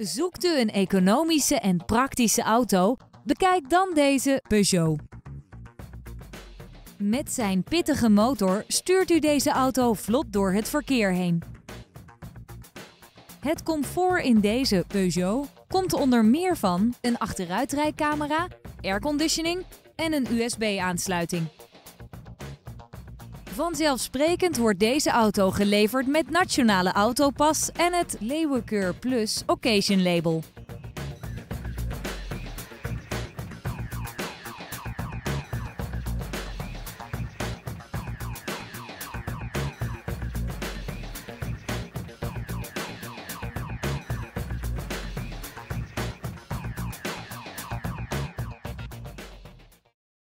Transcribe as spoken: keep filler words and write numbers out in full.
Zoekt u een economische en praktische auto? Bekijk dan deze Peugeot. Met zijn pittige motor stuurt u deze auto vlot door het verkeer heen. Het comfort in deze Peugeot komt onder meer van een achteruitrijcamera, airconditioning en een U S B-aansluiting. Vanzelfsprekend wordt deze auto geleverd met Nationale Autopas en het Leeuwenkeur Plus Occasion Label.